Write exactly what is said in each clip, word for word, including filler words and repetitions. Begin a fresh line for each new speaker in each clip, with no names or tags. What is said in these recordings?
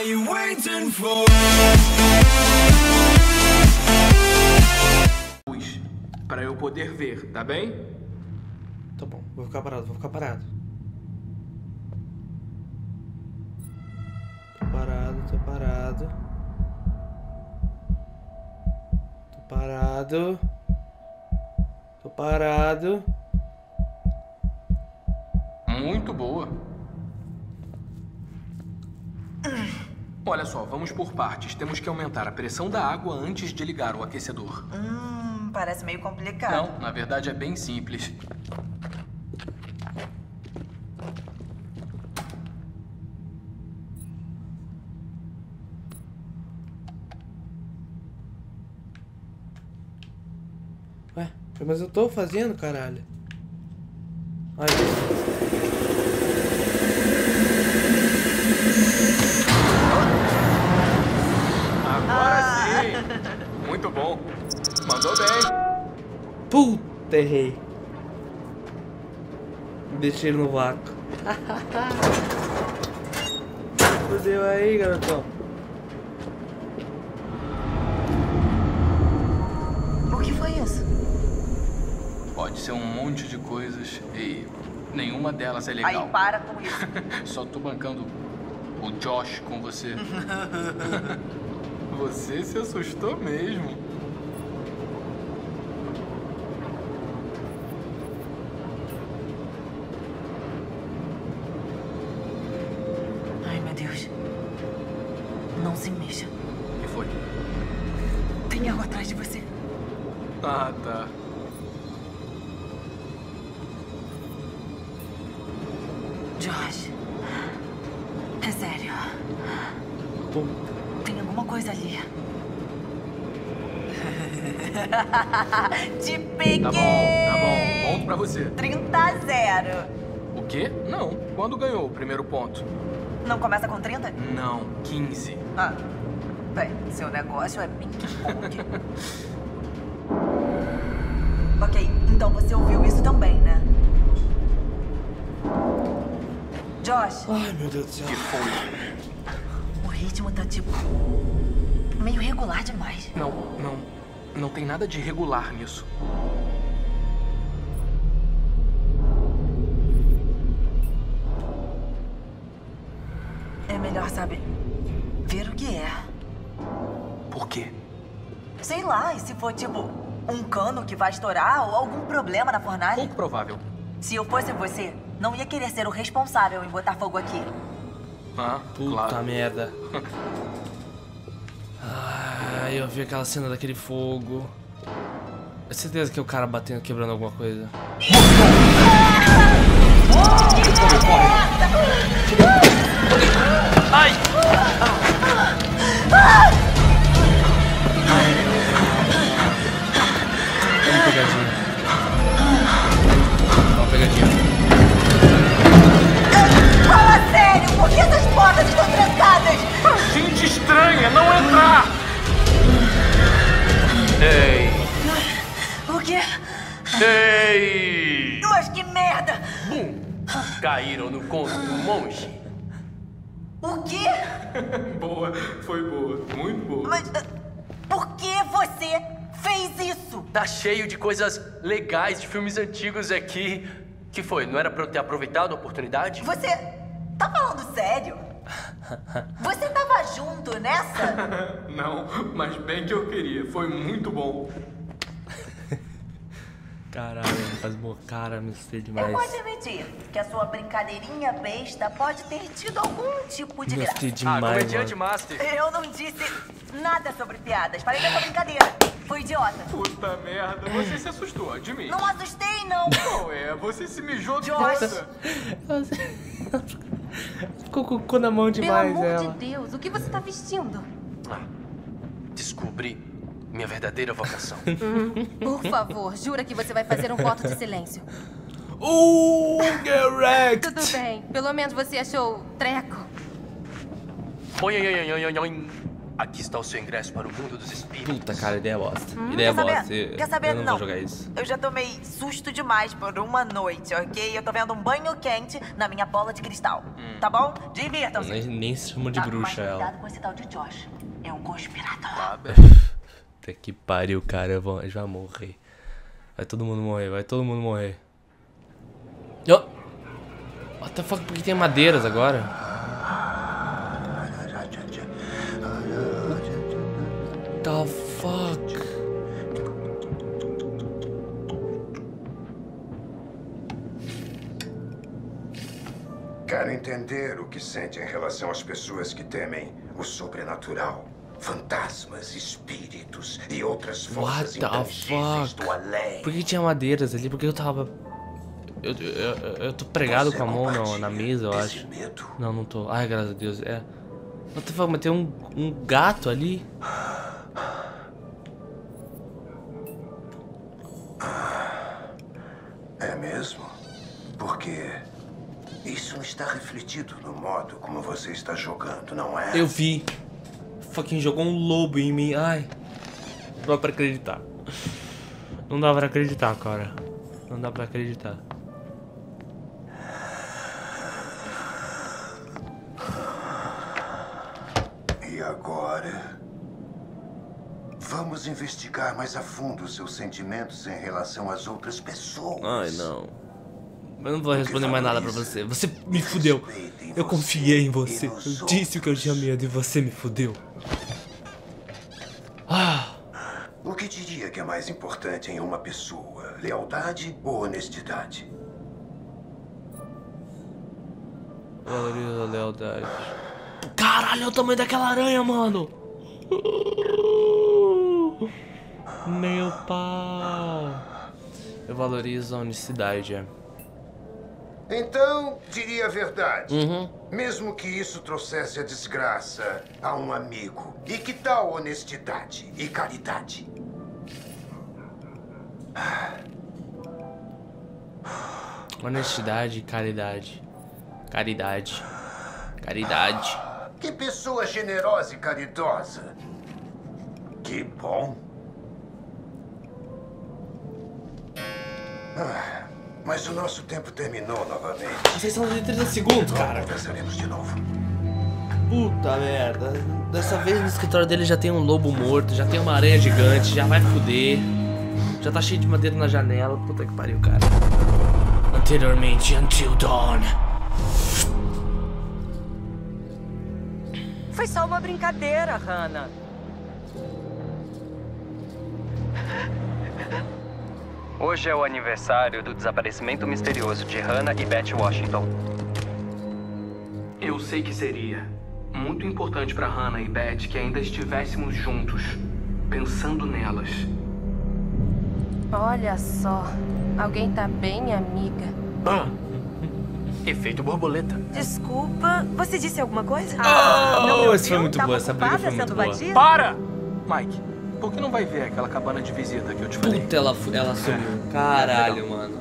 you waiting for?
Pra eu poder ver, tá bem?
Tá bom, vou ficar parado, vou ficar parado. Tô parado, tô parado. Tô parado. Tô parado.
Muito boa. Olha só, vamos por partes. Temos que aumentar a pressão da água antes de ligar o aquecedor.
Hum, parece meio complicado.
Não, na verdade é bem simples.
Ué, mas eu tô fazendo, caralho. Ai,
Agora sim! Muito bom. Mandou bem.
puta, errei. Deixei ele no vácuo. Fudeu aí, garotão.
O que foi isso?
Pode ser um monte de coisas e nenhuma delas é legal.
Aí para com isso.
Só tô bancando o Josh com você. Você se assustou mesmo.
Ai, meu Deus. Não se mexa.
O que foi?
Tem algo atrás de você.
Ah, tá.
Josh. É sério.
Pum.
Tem alguma coisa ali. Te peguei!
Tá bom, tá bom. Ponto pra você.
trinta a zero.
O quê? Não. Quando ganhou o primeiro ponto?
Não começa com trinta?
Não, quinze.
Ah, bem, seu negócio é ping-pong. Ok, então você ouviu isso também, né? Josh,
Ai, meu Deus do céu.
Que foi?
o ritmo tá tipo... meio regular demais.
Não, não. Não tem nada de regular nisso.
É melhor, sabe, ver o que é.
Por quê?
Sei lá, e se for tipo um cano que vai estourar ou algum problema na fornalha?
Pouco provável.
Se eu fosse você, não ia querer ser o responsável em botar fogo aqui.
Ah,
Puta
claro.
merda. Ai, eu vi aquela cena daquele fogo. É certeza que é o cara batendo, quebrando alguma coisa.
Ai!
Olha uma pegadinha. Olha uma pegadinha.
Fala sério, por que essas portas estão trancadas?
Gente estranha, não entrar! Ei!
O quê?
Ei!
Mas que merda!
Bum! Caíram no conto do monge.
O quê?
Boa, foi boa, muito boa.
Mas ah, por que você fez isso?
Tá cheio de coisas legais de filmes antigos aqui. Que foi? Não era pra eu ter aproveitado a oportunidade?
Você tá falando sério? Você tava junto nessa?
Não, mas bem que eu queria, foi muito bom.
Caralho, ele faz boa cara, me sei
Eu
demais.
posso admitir que a sua brincadeirinha besta pode ter tido algum tipo de graça.
Gostei
Ah,
demais,
comediante
mano.
master.
Eu não disse nada sobre piadas. Falei da sua brincadeira. Foi idiota.
Puta merda, você se assustou, admite.
Não assustei, não.
Qual é? Você se mijou
Josh.
toda.
Ficou com o cu na mão
Pelo
demais,
amor
ela.
de Deus, o que você tá vestindo?
Ah, descobri minha verdadeira vocação.
Por favor, jura que você vai fazer um voto de silêncio.
Uh, correct!
Tudo bem, pelo menos você achou treco.
Oi, oi, oi, oi, oi, oi. Aqui está o seu ingresso para o mundo dos espíritos.
Puta, cara, ideia bosta.
Hum,
Ideia
quer saber?
bosta. Eu,
Quer saber?
eu não,
Não.
vou jogar isso.
Eu já tomei susto demais por uma noite, ok? Eu tô vendo um banho quente na minha bola de cristal. Tá bom? Divirtam-se.
Nem, nem se chama de
Tá,
bruxa
mas
ela.
cuidado com esse tal de Josh. É um conspirador.
Tá bem.
Puta que pariu, cara. Vão- Já vai morrer. Vai todo mundo morrer, vai todo mundo morrer. Oh. What the fuck? Por que tem madeiras agora? The fuck?
Quero entender o que sente em relação às pessoas que temem o sobrenatural. Fantasmas, espíritos e outras forças
What the
intangíveis
fuck?
do além.
Por que tinha madeiras ali? Porque eu tava... Eu, eu, eu, eu tô pregado
Você
com a mão na, na
compartilha
mesa, eu
desse
acho.
medo?
Não, não tô. Ai, graças a Deus. É. What the fuck? Mas tem um, um gato ali?
É mesmo? Porque isso está refletido no modo como você está jogando, não é?
Eu vi. Fucking jogou um lobo em mim. Ai. Não dá pra acreditar. Não dá pra acreditar, cara. Não dá pra acreditar.
E agora? Vamos investigar mais a fundo os seus sentimentos em relação às outras pessoas.
Ai, não. Eu não vou responder mais nada pra você. Você me fudeu. Eu confiei em você. Eu disse que eu tinha medo e você me fudeu. Ah.
O que diria que é mais importante em uma pessoa? Lealdade ou honestidade?
Valoriza a lealdade. Caralho, é o tamanho daquela aranha, mano. Meu pau. Eu valorizo a honestidade, é.
Então, diria a verdade.
Uhum.
Mesmo que isso trouxesse a desgraça a um amigo. E que tal honestidade e caridade?
Honestidade e caridade. Caridade. Caridade.
Que pessoa generosa e caridosa. Que bom. Ah, mas o nosso tempo terminou novamente.
Vocês são de trinta segundos, cara.
Conversaremos de novo.
Puta merda. Dessa vez no escritório dele já tem um lobo morto, já tem uma aranha gigante, já vai fuder. Já tá cheio de madeira na janela. Puta que pariu, cara. Anteriormente, Until Dawn.
Foi só uma brincadeira, Hannah.
Hoje é o aniversário do desaparecimento misterioso de Hannah e Beth Washington.
Eu sei que seria muito importante pra Hannah e Beth que ainda estivéssemos juntos, pensando nelas.
Olha só. Alguém tá bem, amiga.
Ah, efeito borboleta.
Desculpa, você disse alguma coisa?
Ah,
não me
esse foi
ouviu?
muito
Tava
boa, essa briga
ocupada
foi muito
sendo
boa.
bandida?
Para! Mike, por que não vai ver aquela cabana de visita que eu te falei?
Puta, ela, fu- ela sumiu. Caralho, mano.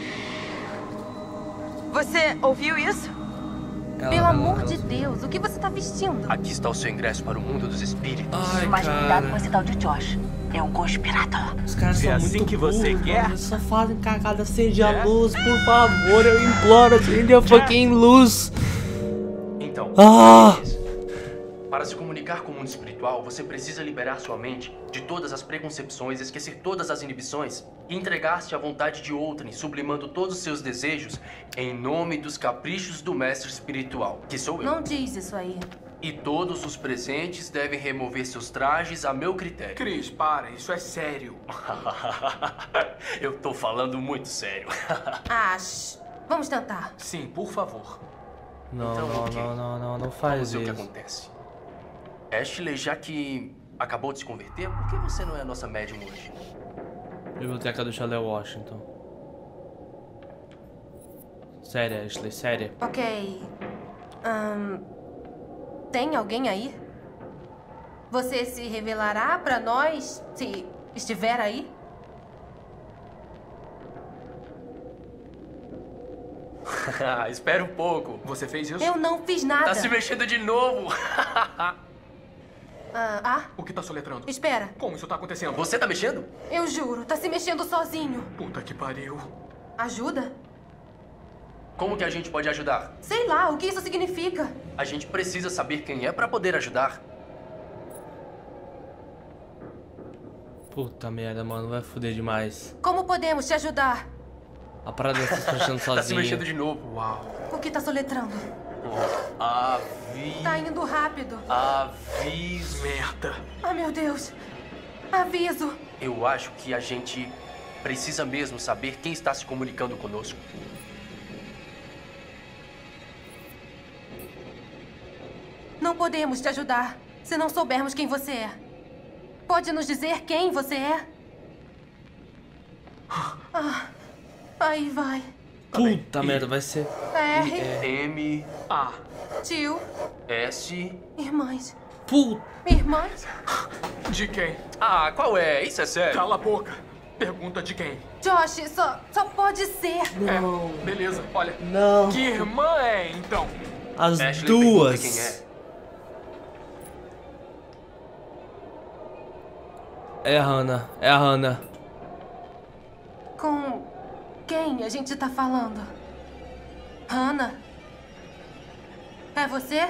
Você ouviu isso?
Ela-
Pelo
ela-
amor
ela
de
sumiu.
Deus, o que você tá vestindo?
Aqui está o seu ingresso para o mundo dos espíritos.
Ai,
Mas cuidado
cara.
com esse tal de Josh. É um conspirador.
Os caras
Se
são
é assim
muito
que você
burros,
quer.
mano. Eles só fazem cagada. Acende a luz, por favor. Eu imploro, acende a fucking luz.
Então,
Ah!
beleza. Para se comunicar com o mundo espiritual, você precisa liberar sua mente de todas as preconcepções, esquecer todas as inibições e entregar-se à vontade de outrem, sublimando todos os seus desejos em nome dos caprichos do mestre espiritual, que sou eu.
Não diz isso aí.
E todos os presentes devem remover seus trajes a meu critério.
Cris, para, isso é sério.
Eu tô falando muito sério.
Ah, shh. Vamos tentar.
Sim, por favor.
Não,
Então,
não,
ok.
não, não, não, não
Vamos
faz
ver o que
isso.
acontece. Ashley, já que acabou de se converter, por que você não é a nossa médium hoje?
Biblioteca do Chalé Washington. Séria, Ashley, séria.
Ok. Ahn, tem alguém aí? Você se revelará pra nós se estiver aí?
Espera um pouco.
Você fez isso?
Eu não fiz nada.
Tá se mexendo de novo.
Ah, ah?
O que tá soletrando?
Espera.
Como isso tá acontecendo?
Você tá mexendo?
Eu juro, tá se mexendo sozinho.
Puta que pariu.
Ajuda?
Como que a gente pode ajudar?
Sei lá, o que isso significa?
A gente precisa saber quem é pra poder ajudar.
Puta merda, mano, vai foder demais.
Como podemos te ajudar?
A parada tá se mexendo sozinha.
Tá se mexendo de novo. Uau.
O que tá soletrando?
Avi...
Tá indo rápido.
Aviso.
Merda.
Ah, meu Deus. Aviso.
Eu acho que a gente precisa mesmo saber quem está se comunicando conosco.
Não podemos te ajudar se não soubermos quem você é. Pode nos dizer quem você é? Ah, aí vai.
Puta merda, vai ser...
R,
M,
A.
tio,
S...
irmãs.
Puta...
Irmãs?
De quem?
Ah, qual é? Isso é sério.
Cala a boca. Pergunta de quem?
Josh, só, só pode ser.
Não.
É, beleza, olha.
Não.
Que irmã é, então?
As
Ashley
duas.
pergunta quem é.
É a Hannah, é a Hannah.
Com quem a gente tá falando? Hannah? É você?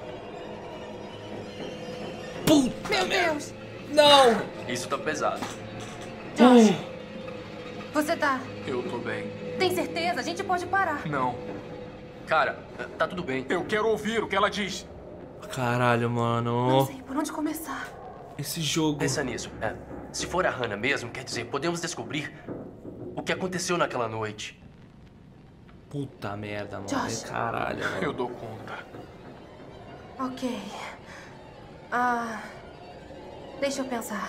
Puta
Meu
merda.
Deus!
Não.
Isso tá pesado.
Josh, você tá...
Eu tô bem.
Tem certeza? A gente pode parar.
Não.
Cara, tá tudo bem.
Eu quero ouvir o que ela diz.
Caralho,
Não
mano.
sei por onde começar.
Esse jogo...
Pensa nisso. É, se for a Hannah mesmo, quer dizer, podemos descobrir o que aconteceu naquela noite.
Puta merda, mano.
Josh.
Caralho, mano.
Eu dou conta.
Ok. Ah... Deixa eu pensar.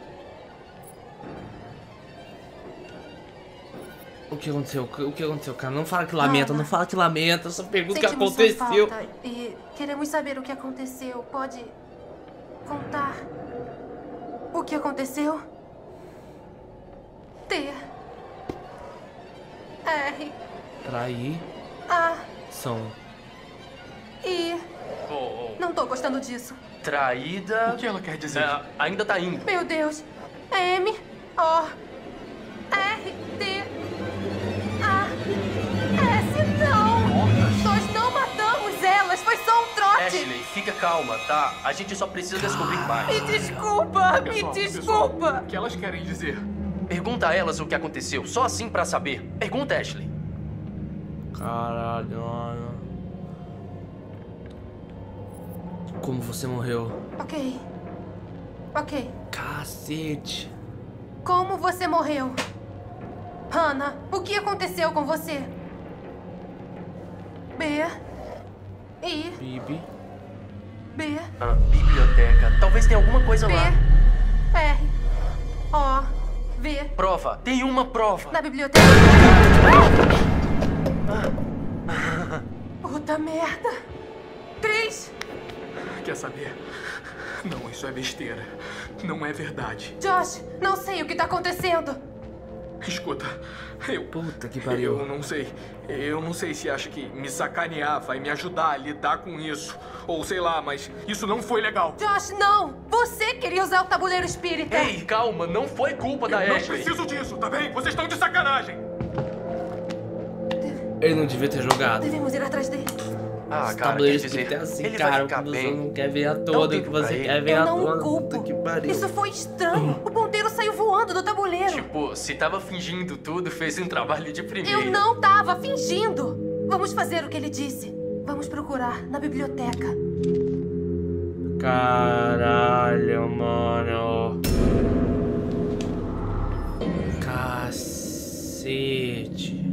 O que aconteceu? O que aconteceu, cara? Não fala que lamenta,
Hannah.
não fala que lamenta. Só pergunta o que
Sentimos sua
aconteceu.
falta e queremos saber o que aconteceu. Pode contar o que aconteceu? T R
Trair
A
são...
I.
Oh, oh.
Não tô gostando disso.
Traída...
O que ela quer dizer?
É, ainda tá indo.
Meu Deus. M O R T A S. Não! Nós não matamos elas. Foi só um trote.
Ashley, fica calma, tá? A gente só precisa descobrir mais.
Me desculpa.
Pessoal,
me
pessoal,
desculpa.
o que elas querem dizer?
Pergunta a elas o que aconteceu, só assim pra saber. Pergunta, Ashley.
Caralho, mano. Como você morreu?
Ok. Ok.
Cacete.
Como você morreu? Hannah, o que aconteceu com você? B. I.
Bibi.
B.
Ah, biblioteca. Talvez tenha alguma coisa
B.
lá.
R. O. V.
Prova. Tem uma prova.
Na biblioteca. Puta merda. Três.
Quer saber? Não, isso é besteira. Não é verdade.
Josh, não sei o que tá acontecendo.
Escuta, eu...
Puta que pariu.
Eu não sei. Eu não sei se acha que me sacanear vai me ajudar a lidar com isso. Ou sei lá, mas isso não foi legal.
Josh, não! Você queria usar o tabuleiro espírita.
Ei, calma. Não foi culpa da
Eu não
Ashley.
preciso disso, tá bem? Vocês estão de sacanagem.
Ele não devia ter jogado.
Devemos ir atrás dele.
Ah,
Esse
cara,
tabuleiro
quer dizer,
espírita é assim,
ele
cara.
vai
O que
ficar
você
bem.
não quer ver à
Dá um
toa, o
tempo
que
pra
você
ele.
quer ver
Eu
à
não
toa.
o culpo.
Puta que pariu.
Isso foi estranho. O ponteiro saiu voando do tabuleiro.
Tipo, se tava fingindo tudo, fez um trabalho de primeira.
Eu não tava fingindo. Vamos fazer o que ele disse. Vamos procurar na biblioteca.
Caralho, mano. Cacete.